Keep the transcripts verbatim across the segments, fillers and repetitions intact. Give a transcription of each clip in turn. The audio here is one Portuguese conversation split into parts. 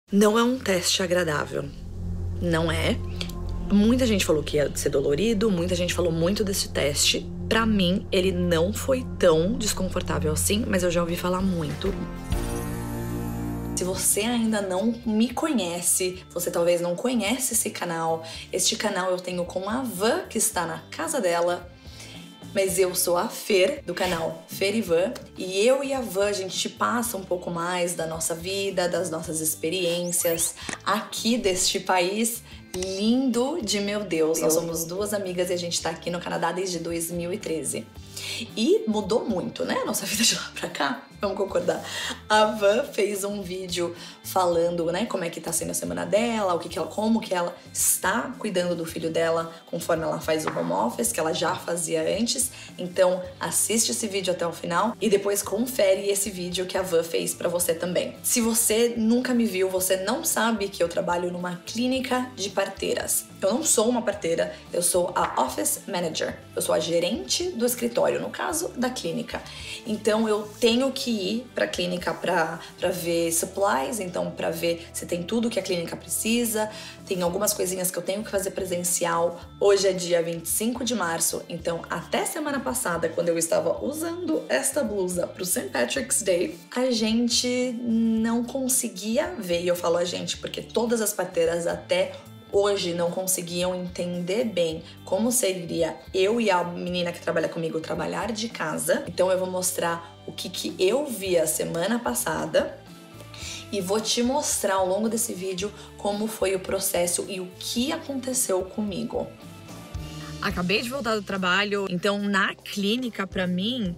Não é um teste agradável. Não é. Muita gente falou que ia ser dolorido, muita gente falou muito desse teste. Pra mim, ele não foi tão desconfortável assim, mas eu já ouvi falar muito. Se você ainda não me conhece, você talvez não conhece esse canal. Este canal eu tenho com a Van, que está na casa dela. Mas eu sou a Fer, do canal Fer e Van, e eu e a Van, a gente passa um pouco mais da nossa vida, das nossas experiências aqui deste país lindo de meu Deus. Nós somos duas amigas e a gente tá aqui no Canadá desde dois mil e treze. E mudou muito, né? Nossa vida de lá pra cá, vamos concordar. A Van fez um vídeo falando, né, como é que tá sendo a semana dela, o que que ela, como que ela está cuidando do filho dela conforme ela faz o home office, que ela já fazia antes. Então, assiste esse vídeo até o final e depois confere esse vídeo que a Van fez pra você também. Se você nunca me viu, você não sabe que eu trabalho numa clínica de parteiras. Eu não sou uma parteira, eu sou a Office Manager. Eu sou a gerente do escritório, no caso, da clínica. Então, eu tenho que ir pra clínica pra, pra ver supplies, então pra ver se tem tudo que a clínica precisa. Tem algumas coisinhas que eu tenho que fazer presencial. Hoje é dia vinte e cinco de março, então até semana passada, quando eu estava usando esta blusa pro Saint Patrick's Day, a gente não conseguia ver. E eu falo a gente porque todas as parteiras até hoje não conseguiam entender bem como seria eu e a menina que trabalha comigo trabalhar de casa. Então eu vou mostrar o que, que eu vi a semana passada e vou te mostrar ao longo desse vídeo como foi o processo e o que aconteceu comigo. Acabei de voltar do trabalho, então na clínica pra mim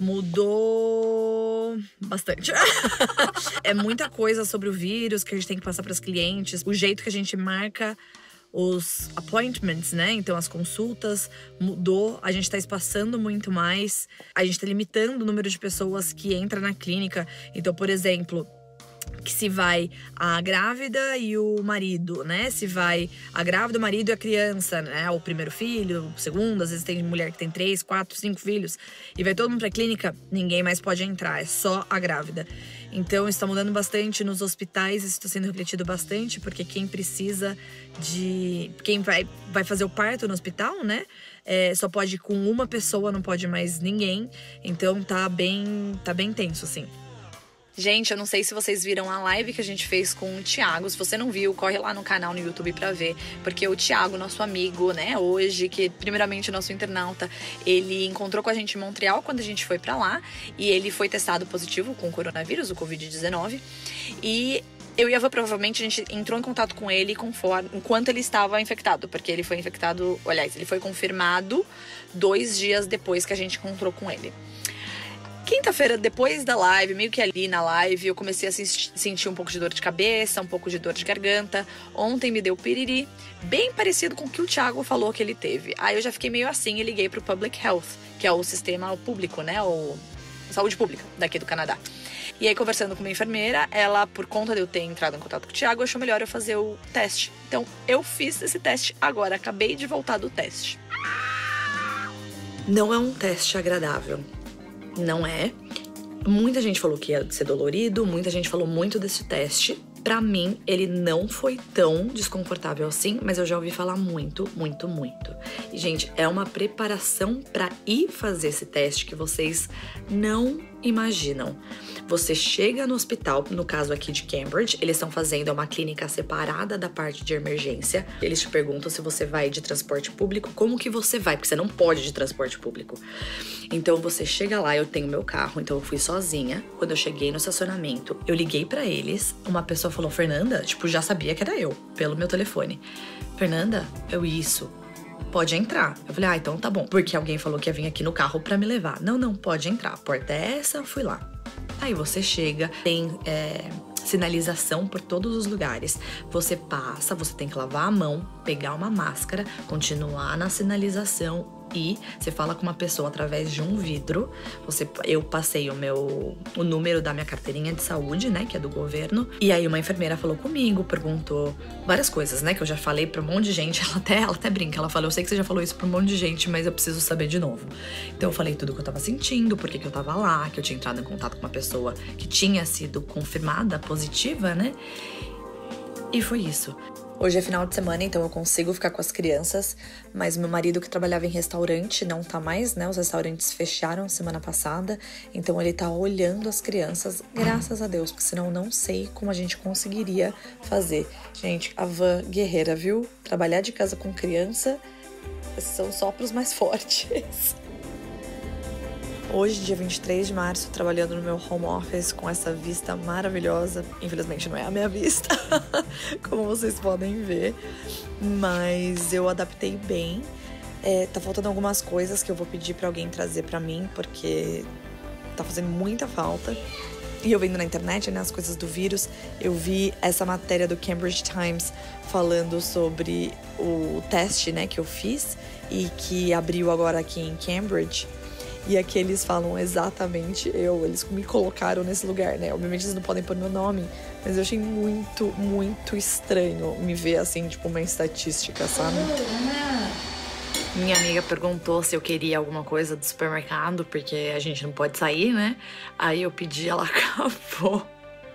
mudou bastante. É muita coisa sobre o vírus que a gente tem que passar pras clientes, o jeito que a gente marca os appointments, né? Então as consultas mudou, a gente tá espaçando muito mais, a gente tá limitando o número de pessoas que entra na clínica. Então, por exemplo, que se vai a grávida e o marido, né? Se vai a grávida, o marido e a criança, né? O primeiro filho, o segundo, às vezes tem mulher que tem três, quatro, cinco filhos e vai todo mundo pra clínica, ninguém mais pode entrar, é só a grávida. Então está mudando bastante nos hospitais, isso está sendo refletido bastante, porque quem precisa de... Quem vai, vai fazer o parto no hospital, né? É, só pode ir com uma pessoa, não pode mais ninguém. Então tá bem, tá bem tenso, assim. Gente, eu não sei se vocês viram a live que a gente fez com o Thiago. Se você não viu, corre lá no canal no YouTube pra ver. Porque o Thiago, nosso amigo, né, hoje, que primeiramente nosso internauta, ele encontrou com a gente em Montreal quando a gente foi pra lá. E ele foi testado positivo com o coronavírus, o covid dezenove. E eu e a Van, provavelmente, a gente entrou em contato com ele conforme, enquanto ele estava infectado. Porque ele foi infectado, aliás, ele foi confirmado dois dias depois que a gente encontrou com ele. Quinta-feira, depois da live, meio que ali na live, eu comecei a sentir um pouco de dor de cabeça, um pouco de dor de garganta. Ontem me deu piriri, bem parecido com o que o Thiago falou que ele teve. Aí eu já fiquei meio assim e liguei pro Public Health, que é o sistema público, né, o saúde pública daqui do Canadá. E aí, conversando com uma enfermeira, ela, por conta de eu ter entrado em contato com o Thiago, achou melhor eu fazer o teste. Então, eu fiz esse teste agora, acabei de voltar do teste. Não é um teste agradável. Não é. Muita gente falou que ia ser dolorido, muita gente falou muito desse teste. Pra mim, ele não foi tão desconfortável assim, mas eu já ouvi falar muito, muito, muito. E, gente, é uma preparação pra ir fazer esse teste que vocês não imaginam. Você chega no hospital, no caso aqui de Cambridge, eles estão fazendo uma clínica separada da parte de emergência. Eles te perguntam se você vai de transporte público, como que você vai, porque você não pode de transporte público. Então você chega lá, eu tenho meu carro, então eu fui sozinha. Quando eu cheguei no estacionamento, eu liguei pra eles, uma pessoa falou, Fernanda, tipo, já sabia que era eu, pelo meu telefone. Fernanda, eu isso. Pode entrar. Eu falei, ah, então tá bom. Porque alguém falou que ia vir aqui no carro pra me levar. Não, não, pode entrar. A porta é essa, eu fui lá. Aí você chega, tem é, sinalização por todos os lugares. Você passa, você tem que lavar a mão, pegar uma máscara, continuar na sinalização e você fala com uma pessoa através de um vidro. Você, eu passei o meu o número da minha carteirinha de saúde, né, que é do governo. E aí uma enfermeira falou comigo, perguntou várias coisas, né, que eu já falei pra um monte de gente. Ela até, ela até brinca, ela falou, eu sei que você já falou isso pra um monte de gente, mas eu preciso saber de novo. Então eu falei tudo que eu tava sentindo, por que que eu tava lá, que eu tinha entrado em contato com uma pessoa que tinha sido confirmada positiva, né? E foi isso. Hoje é final de semana, então eu consigo ficar com as crianças, mas meu marido, que trabalhava em restaurante, não tá mais, né? Os restaurantes fecharam semana passada, então ele tá olhando as crianças, graças a Deus, porque senão eu não sei como a gente conseguiria fazer. Gente, a Van guerreira, viu? Trabalhar de casa com criança são só pros mais fortes. Hoje, dia vinte e três de março, trabalhando no meu home office com essa vista maravilhosa. Infelizmente não é a minha vista, como vocês podem ver, mas eu adaptei bem. É, tá faltando algumas coisas que eu vou pedir pra alguém trazer pra mim, porque tá fazendo muita falta. E eu vendo na internet, né, as coisas do vírus, eu vi essa matéria do Cambridge Times falando sobre o teste, né, que eu fiz e que abriu agora aqui em Cambridge. E aqui eles falam exatamente eu, eles me colocaram nesse lugar, né? Obviamente eles não podem pôr meu nome, mas eu achei muito, muito estranho me ver assim, tipo, uma estatística, sabe? Minha amiga perguntou se eu queria alguma coisa do supermercado, porque a gente não pode sair, né? Aí eu pedi, ela acabou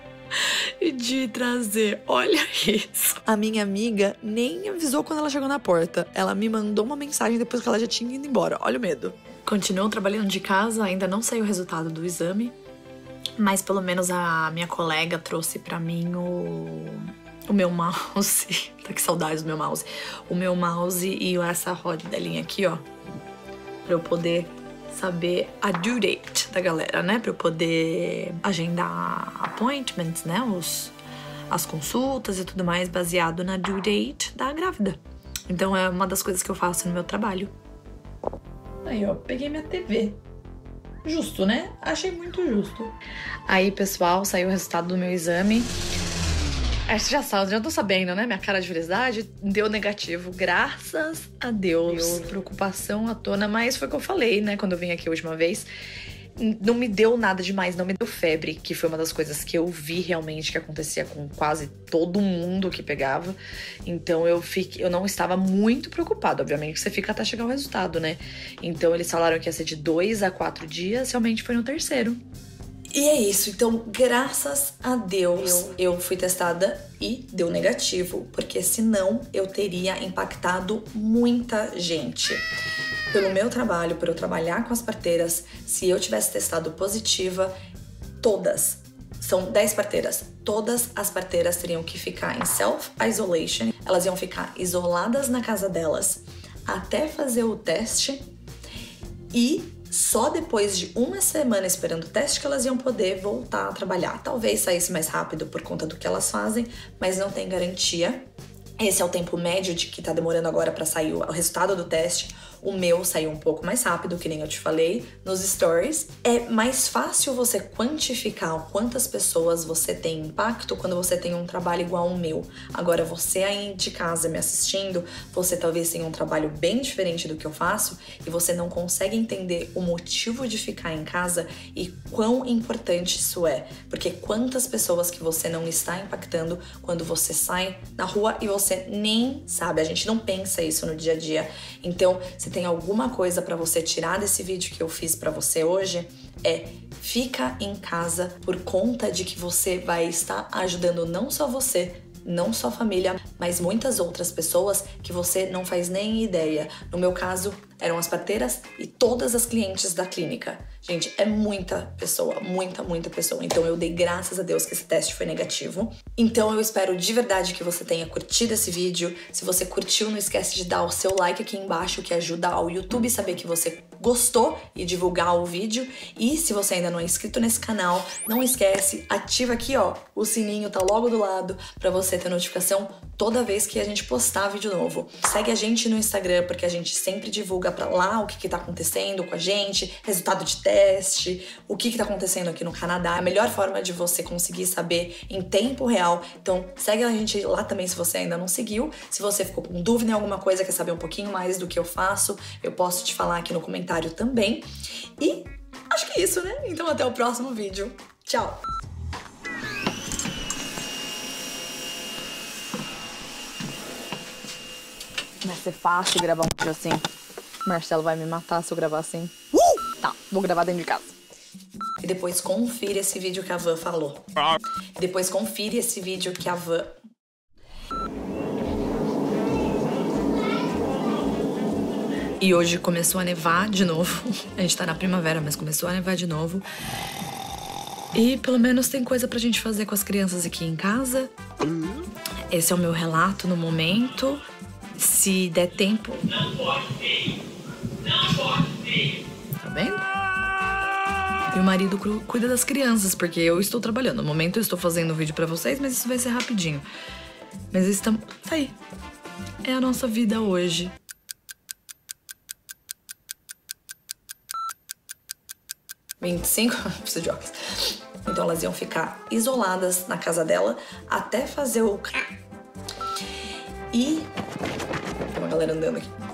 de trazer, olha isso. A minha amiga nem avisou quando ela chegou na porta. Ela me mandou uma mensagem depois que ela já tinha ido embora, olha o medo. Continuo trabalhando de casa, ainda não sei o resultado do exame, mas pelo menos a minha colega trouxe pra mim o, o meu mouse. Tá que saudade do meu mouse. O meu mouse e essa rodelinha aqui, ó, pra eu poder saber a due date da galera, né? Pra eu poder agendar appointments, né? Os, as consultas e tudo mais baseado na due date da grávida. Então é uma das coisas que eu faço no meu trabalho. Aí, ó, peguei minha T V. Justo, né? Achei muito justo. Aí, pessoal, saiu o resultado do meu exame. É, você já sabe, já tô sabendo, né? Minha cara de felicidade deu negativo. Graças a Deus. Deus. Preocupação à tona, mas foi o que eu falei, né? Quando eu vim aqui a última vez. Não me deu nada demais, não me deu febre, que foi uma das coisas que eu vi realmente que acontecia com quase todo mundo que pegava. Então eu fiquei, eu não estava muito preocupada. Obviamente você fica até chegar o resultado, né? Então eles falaram que ia ser de dois a quatro dias, realmente foi no terceiro. E é isso, então graças a Deus eu, eu fui testada e deu negativo, porque senão eu teria impactado muita gente. Pelo meu trabalho, por eu trabalhar com as parteiras, se eu tivesse testado positiva, todas, são dez parteiras, todas as parteiras teriam que ficar em self-isolation, elas iam ficar isoladas na casa delas até fazer o teste e só depois de uma semana esperando o teste que elas iam poder voltar a trabalhar. Talvez saísse mais rápido por conta do que elas fazem, mas não tem garantia. Esse é o tempo médio de que tá demorando agora para sair o resultado do teste. O meu saiu um pouco mais rápido, que nem eu te falei nos stories. É mais fácil você quantificar quantas pessoas você tem impacto quando você tem um trabalho igual ao meu. Agora, você aí de casa me assistindo, você talvez tenha um trabalho bem diferente do que eu faço e você não consegue entender o motivo de ficar em casa e quão importante isso é. Porque quantas pessoas que você não está impactando quando você sai na rua e você nem sabe. A gente não pensa isso no dia a dia. Então, se tem alguma coisa pra você tirar desse vídeo que eu fiz pra você hoje, é fica em casa por conta de que você vai estar ajudando não só você, não só a família, mas muitas outras pessoas que você não faz nem ideia. No meu caso, eram as parteiras e todas as clientes da clínica. Gente, é muita pessoa, muita, muita pessoa. Então eu dei graças a Deus que esse teste foi negativo. Então eu espero de verdade que você tenha curtido esse vídeo. Se você curtiu, não esquece de dar o seu like aqui embaixo, que ajuda ao YouTube saber que você gostou e divulgar o vídeo. E se você ainda não é inscrito nesse canal, não esquece, ativa aqui, ó, o sininho tá logo do lado pra você ter notificação toda vez que a gente postar vídeo novo. Segue a gente no Instagram, porque a gente sempre divulga pra lá o que que tá acontecendo com a gente, resultado de teste, o que que tá acontecendo aqui no Canadá. A melhor forma de você conseguir saber em tempo real. Então segue a gente lá também se você ainda não seguiu. Se você ficou com dúvida em alguma coisa, quer saber um pouquinho mais do que eu faço, eu posso te falar aqui no comentário também. E acho que é isso, né? Então até o próximo vídeo. Tchau! Vai ser fácil gravar um vídeo assim. Marcelo vai me matar se eu gravar assim. Uh! Tá, vou gravar dentro de casa. E depois confira esse vídeo que a Van falou. E depois confira esse vídeo que a Van... E hoje começou a nevar de novo. A gente tá na primavera, mas começou a nevar de novo. E pelo menos tem coisa pra gente fazer com as crianças aqui em casa. Esse é o meu relato no momento. Se der tempo... Tá vendo? E o marido cuida das crianças, porque eu estou trabalhando. No momento eu estou fazendo o vídeo pra vocês, mas isso vai ser rapidinho. Mas estamos... Tá aí. É a nossa vida hoje. vinte e cinco? Preciso de óculos. Então elas iam ficar isoladas na casa dela até fazer o... E... Tem uma galera andando aqui.